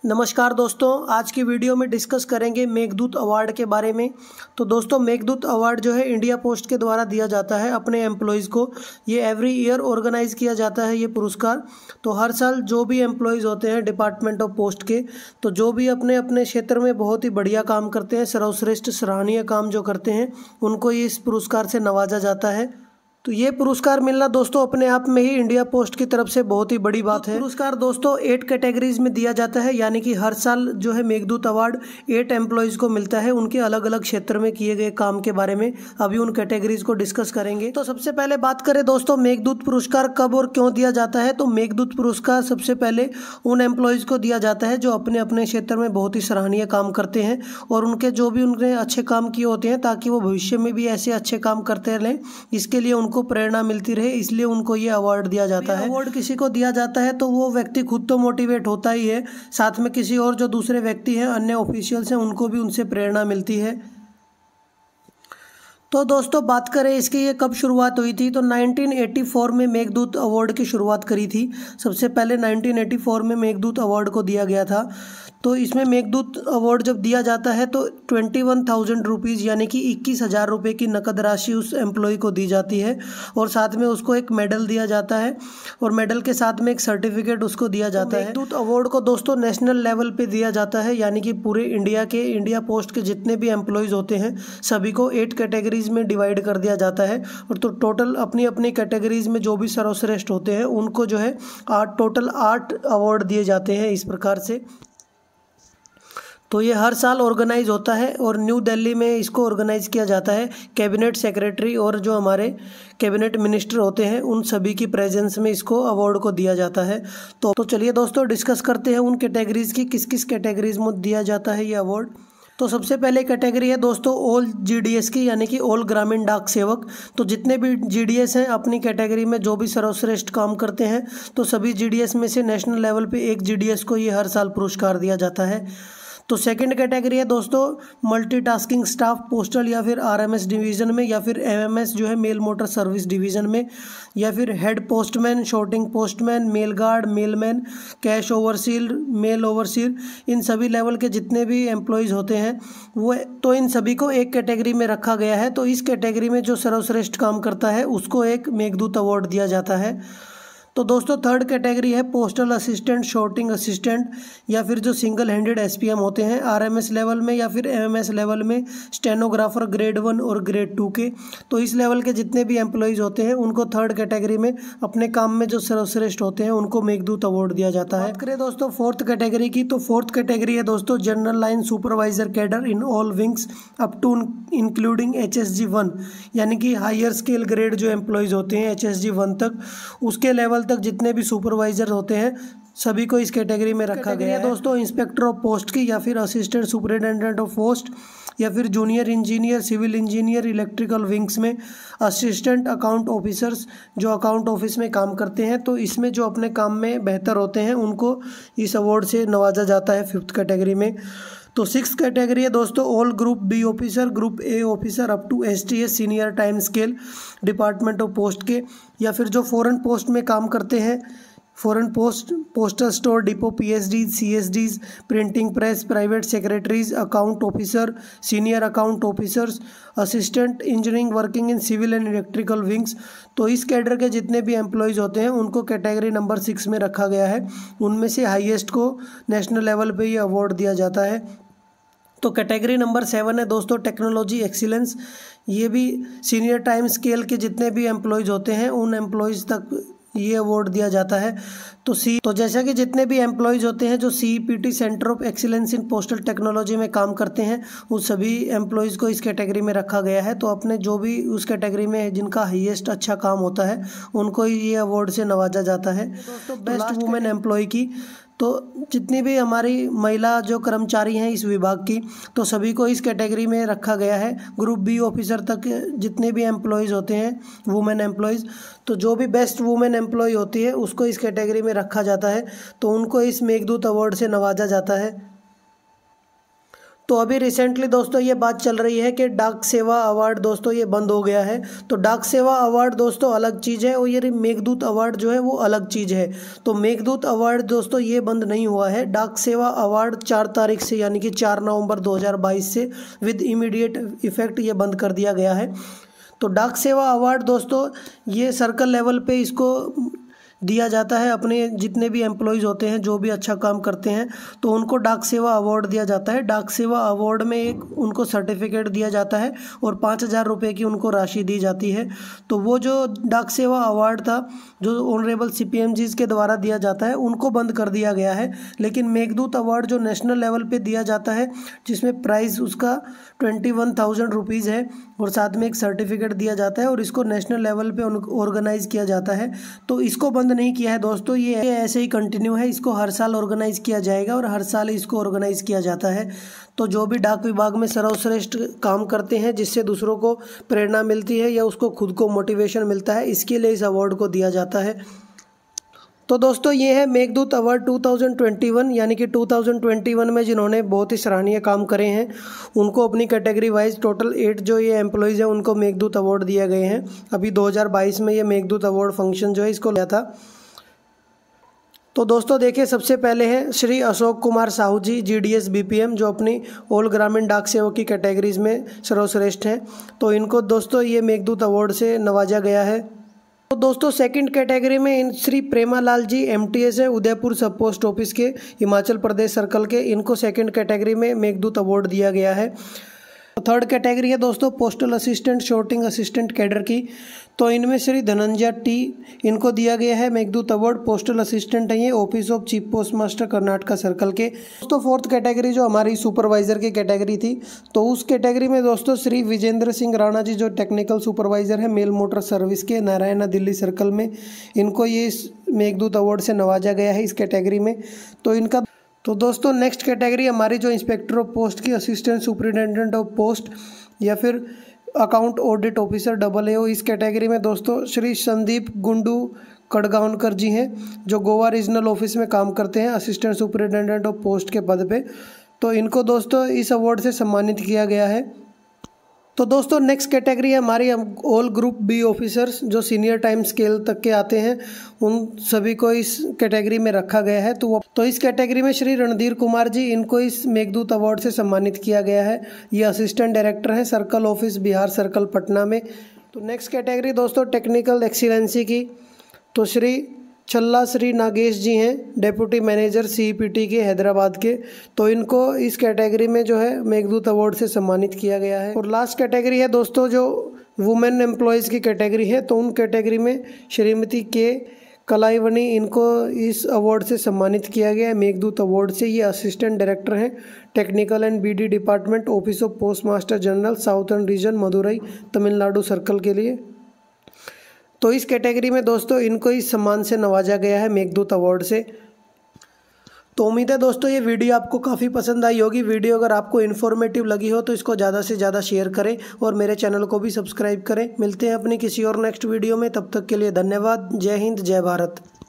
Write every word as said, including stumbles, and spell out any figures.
नमस्कार दोस्तों, आज की वीडियो में डिस्कस करेंगे मेघदूत अवार्ड के बारे में। तो दोस्तों, मेघदूत अवार्ड जो है इंडिया पोस्ट के द्वारा दिया जाता है अपने एम्प्लॉयज़ को। ये एवरी ईयर ऑर्गेनाइज़ किया जाता है ये पुरस्कार। तो हर साल जो भी एम्प्लॉयज़ होते हैं डिपार्टमेंट ऑफ पोस्ट के, तो जो भी अपने अपने क्षेत्र में बहुत ही बढ़िया काम करते हैं, सर्वश्रेष्ठ सराहनीय काम जो करते हैं, उनको ये इस पुरस्कार से नवाजा जाता है। तो ये पुरस्कार मिलना दोस्तों अपने आप में ही इंडिया पोस्ट की तरफ से बहुत ही बड़ी बात है। पुरस्कार दोस्तों एट कैटेगरीज में दिया जाता है, यानी कि हर साल जो है मेघदूत अवार्ड एट एम्प्लॉयज़ को मिलता है उनके अलग अलग क्षेत्र में किए गए काम के बारे में। अभी उन कैटेगरीज को डिस्कस करेंगे। तो सबसे पहले बात करें दोस्तों मेघदूत पुरस्कार कब और क्यों दिया जाता है। तो मेघदूत पुरस्कार सबसे पहले उन एम्प्लॉयज़ को दिया जाता है जो अपने अपने क्षेत्र में बहुत ही सराहनीय काम करते हैं और उनके जो भी उनने अच्छे काम किए होते हैं, ताकि वो भविष्य में भी ऐसे अच्छे काम करते रहें, इसके लिए उनको को प्रेरणा मिलती रहे, इसलिए उनको ये अवार्ड दिया जाता है। अवार्ड किसी को दिया जाता है तो वो व्यक्ति खुद तो मोटिवेट होता ही है, साथ में किसी और जो दूसरे व्यक्ति हैं, अन्य ऑफिशियल्स हैं, उनको भी उनसे प्रेरणा मिलती है। तो दोस्तों बात करें इसकी ये कब शुरुआत हुई थी, तो नाइनटीन एटी फोर में मेघदूत अवार्ड की शुरुआत करी थी। सबसे पहले नाइनटीन एटी फोर में मेघदूत अवार्ड को दिया गया था। तो इसमें मेघदूत अवार्ड जब दिया जाता है तो ट्वेंटी वन थाउजेंड रुपीज़ यानी कि इक्कीस हज़ार रुपये की नकद राशि उस एम्प्लॉय को दी जाती है और साथ में उसको एक मेडल दिया जाता है और मेडल के साथ में एक सर्टिफिकेट उसको दिया जाता है। मेघदूत अवार्ड को दोस्तों नेशनल लेवल पे दिया जाता है, यानी कि पूरे इंडिया के इंडिया पोस्ट के जितने भी एम्प्लॉयज़ होते हैं सभी को एट कैटेगरीज में डिवाइड कर दिया जाता है। और तो टोटल अपनी अपनी कैटेगरीज में जो भी सर्वश्रेष्ठ होते हैं उनको जो है आठ टोटल आठ अवार्ड दिए जाते हैं इस प्रकार से। तो ये हर साल ऑर्गेनाइज होता है और न्यू दिल्ली में इसको ऑर्गेनाइज किया जाता है। कैबिनेट सेक्रेटरी और जो हमारे कैबिनेट मिनिस्टर होते हैं उन सभी की प्रेजेंस में इसको अवार्ड को दिया जाता है। तो तो चलिए दोस्तों डिस्कस करते हैं उन कैटेगरीज की, किस किस कैटेगरीज में दिया जाता है ये अवार्ड। तो सबसे पहले कैटेगरी है दोस्तों ऑल जीडीएस की, यानी कि ऑल ग्रामीण डाक सेवक। तो जितने भी जीडीएस हैं अपनी कैटेगरी में जो भी सर्वश्रेष्ठ काम करते हैं, तो सभी जीडीएस में से नेशनल लेवल पे एक जीडीएस को ये हर साल पुरस्कार दिया जाता है। तो सेकंड कैटेगरी है दोस्तों मल्टीटास्किंग स्टाफ, पोस्टल या फिर आरएमएस डिवीज़न में, या फिर एमएमएस जो है मेल मोटर सर्विस डिवीज़न में, या फिर head postman, sorting postman, mail guard, mailman, cash overseer, mail overseer, इन सभी लेवल के जितने भी एम्प्लॉयज़ होते हैं वो, तो इन सभी को एक कैटेगरी में रखा गया है। तो इस कैटेगरी में जो सर्वश्रेष्ठ काम करता है उसको एक मेघदूत अवार्ड दिया जाता है। तो दोस्तों थर्ड कैटेगरी है पोस्टल असिस्टेंट, शॉर्टिंग असिस्टेंट, या फिर जो सिंगल हैंडेड एसपीएम होते हैं आरएमएस लेवल में या फिर एमएमएस लेवल में, स्टेनोग्राफर ग्रेड वन और ग्रेड टू के। तो इस लेवल के जितने भी एम्प्लॉयज़ होते हैं उनको थर्ड कैटेगरी में अपने काम में जो सर्वश्रेष्ठ होते हैं उनको मेघदूत अवार्ड दिया जाता है। बात करें दोस्तों फोर्थ कैटेगरी की, तो फोर्थ कैटेगरी है दोस्तों general line supervisor cadre in all wings up to including H S G one, यानी कि हायर स्केल ग्रेड जो एम्प्लॉयज़ होते हैं एच एस जी वन तक, उसके लेवल तक जितने भी सुपरवाइजर होते हैं सभी को इस कैटेगरी में रखा गया है। दोस्तों इंस्पेक्टर ऑफ पोस्ट की, या फिर असिस्टेंट सुपरिटेंडेंट ऑफ पोस्ट, या फिर junior engineer, civil engineer, electrical wings में, असिस्टेंट अकाउंट ऑफिसर्स जो अकाउंट ऑफिस में काम करते हैं, तो इसमें जो अपने काम में बेहतर होते हैं उनको इस अवार्ड से नवाजा जाता है फिफ्थ कैटेगरी में। तो सिक्स कैटेगरी है दोस्तों all group B officer, group A officer up to S T S senior time scale department of post के, या फिर जो फॉरेन पोस्ट में काम करते हैं, foreign post, postal store depot, PSD, CSDs, printing press, private secretaries, account officer, senior account officers, assistant engineering working in civil and electrical wings. तो इस कैडर के जितने भी एम्प्लॉयज़ होते हैं उनको कैटेगरी नंबर सिक्स में रखा गया है। उनमें से हाईएस्ट को नेशनल लेवल पे ये अवार्ड दिया जाता है। तो कैटेगरी नंबर सेवन है दोस्तों टेक्नोलॉजी एक्सीलेंस। ये भी सीनियर टाइम स्केल के जितने भी एम्प्लॉयज़ होते हैं उन एम्प्लॉयज़ तक ये अवार्ड दिया जाता है। तो सी तो जैसा कि जितने भी एम्प्लॉयज़ होते हैं जो CEPT centre of excellence in postal technology में काम करते हैं, उस सभी एम्प्लॉयज़ को इस कैटेगरी में रखा गया है। तो अपने जो भी उस कैटेगरी में जिनका हाईएस्ट अच्छा काम होता है उनको ये अवार्ड से नवाजा जाता है। दोस्तों बेस्ट वुमेन एम्प्लॉय की, तो जितनी भी हमारी महिला जो कर्मचारी हैं इस विभाग की, तो सभी को इस कैटेगरी में रखा गया है। ग्रुप बी ऑफिसर तक जितने भी एम्प्लॉयज़ होते हैं वुमेन एम्प्लॉयज़, तो जो भी बेस्ट वुमेन एम्प्लॉय होती है उसको इस कैटेगरी में रखा जाता है। तो उनको इस मेघदूत अवार्ड से नवाजा जाता है। तो अभी रिसेंटली दोस्तों ये बात चल रही है कि डाक सेवा अवार्ड दोस्तों ये बंद हो गया है। तो डाक सेवा अवार्ड दोस्तों अलग चीज़ है और ये मेघदूत अवार्ड जो है वो अलग चीज़ है। तो मेघदूत अवार्ड दोस्तों ये बंद नहीं हुआ है। डाक सेवा अवार्ड चार तारीख से यानी कि चार नवंबर दो हज़ार बाईस से विद इमीडिएट इफेक्ट ये बंद कर दिया गया है। तो डाक सेवा अवार्ड दोस्तों ये सर्कल लेवल पे इसको दिया जाता है। अपने जितने भी एम्प्लॉयज़ होते हैं जो भी अच्छा काम करते हैं तो उनको डाक सेवा अवार्ड दिया जाता है। डाक सेवा अवार्ड में एक उनको सर्टिफिकेट दिया जाता है और पाँच हज़ार रुपये की उनको राशि दी जाती है। तो वो जो डाक सेवा अवार्ड था जो honourable C P M Gs के द्वारा दिया जाता है उनको बंद कर दिया गया है। लेकिन मेघदूत अवार्ड जो नेशनल लेवल पे दिया जाता है जिसमें प्राइस उसका ट्वेंटी वन थाउजेंड रुपीज़ है और साथ में एक सर्टिफिकेट दिया जाता है और इसको नेशनल लेवल पे ऑर्गेनाइज किया जाता है। तो इसको बंद नहीं किया है दोस्तों, ये ऐसे ही कंटिन्यू है। इसको हर साल ऑर्गेनाइज किया जाएगा और हर साल इसको ऑर्गेनाइज किया जाता है। तो जो भी डाक विभाग में सर्वश्रेष्ठ काम करते हैं जिससे दूसरों को प्रेरणा मिलती है या उसको खुद को मोटिवेशन मिलता है, इसके लिए इस अवार्ड को दिया जाता है। तो दोस्तों ये है मेघदूत अवार्ड दो हज़ार इक्कीस यानी कि दो हज़ार इक्कीस में जिन्होंने बहुत ही सराहनीय काम करे हैं उनको अपनी कैटेगरी वाइज टोटल एट जो ये एम्प्लॉयज़ हैं उनको मेघदूत अवार्ड दिए गए हैं। अभी दो हज़ार बाईस में ये मेघदूत अवार्ड फंक्शन जो है इसको लिया था। तो दोस्तों देखिए सबसे पहले है Shri Ashok Kumar Sahu ji G D S B P M जो अपनी ऑल ग्रामीण डाक सेवक की कैटेगरीज में सर्वश्रेष्ठ हैं। तो इनको दोस्तों ये मेघदूत अवार्ड से नवाजा गया है। तो दोस्तों सेकंड कैटेगरी में इन Shri Premalal ji M T S है उदयपुर सब पोस्ट ऑफिस के हिमाचल प्रदेश सर्कल के, इनको सेकंड कैटेगरी में मेघदूत अवार्ड दिया गया है। थर्ड कैटेगरी है दोस्तों postal assistant sorting assistant cadre की। तो इनमें श्री धनंजय टी इनको दिया गया है मेघदूत अवार्ड। पोस्टल असिस्टेंट है ये office of chief post master Karnataka circle के। दोस्तों फोर्थ कैटेगरी जो हमारी सुपरवाइजर की कैटेगरी थी तो उस कैटेगरी में दोस्तों श्री विजेंद्र सिंह राणा जी जो टेक्निकल सुपरवाइजर है मेल मोटर सर्विस के नारायणा दिल्ली सर्कल में, इनको ये मेघदूत अवार्ड से नवाजा गया है इस कैटेगरी में। तो इनका तो दोस्तों नेक्स्ट कैटेगरी हमारी जो इंस्पेक्टर ऑफ पोस्ट की असिस्टेंट सुपरिटेंडेंट ऑफ पोस्ट या फिर account audit officer double A O, इस कैटेगरी में दोस्तों श्री संदीप गुंडू कड़गांवकर जी हैं जो गोवा रीजनल ऑफिस में काम करते हैं असिस्टेंट सुपरिटेंडेंट ऑफ पोस्ट के पद पे। तो इनको दोस्तों इस अवार्ड से सम्मानित किया गया है। तो दोस्तों नेक्स्ट कैटेगरी है हमारी ऑल ग्रुप बी ऑफिसर्स जो सीनियर टाइम स्केल तक के आते हैं, उन सभी को इस कैटेगरी में रखा गया है। तो वो तो इस कैटेगरी में श्री रणधीर कुमार जी इनको इस मेघदूत अवार्ड से सम्मानित किया गया है। ये असिस्टेंट डायरेक्टर हैं circle office Bihar circle Patna में। तो नेक्स्ट कैटेगरी दोस्तों टेक्निकल एक्सीलेंसी की, तो श्री छल्ला श्री नागेश जी हैं deputy manager C E P T के हैदराबाद के। तो इनको इस कैटेगरी में जो है मेघदूत अवार्ड से सम्मानित किया गया है। और लास्ट कैटेगरी है दोस्तों जो वुमेन एम्प्लॉयज़ की कैटेगरी है, तो उन कैटेगरी में श्रीमती के कलाईवनी इनको इस अवार्ड से सम्मानित किया गया है मेघदूत अवार्ड से। ये असिस्टेंट डायरेक्टर हैं technical and B D department office of post master general southern region Madurai Tamil Nadu circle के लिए। तो इस कैटेगरी में दोस्तों इनको इस सम्मान से नवाजा गया है मेघदूत अवार्ड से। तो उम्मीद है दोस्तों ये वीडियो आपको काफ़ी पसंद आई होगी। वीडियो अगर आपको इन्फॉर्मेटिव लगी हो तो इसको ज़्यादा से ज़्यादा शेयर करें और मेरे चैनल को भी सब्सक्राइब करें। मिलते हैं अपनी किसी और नेक्स्ट वीडियो में, तब तक के लिए धन्यवाद। जय हिंद जय भारत।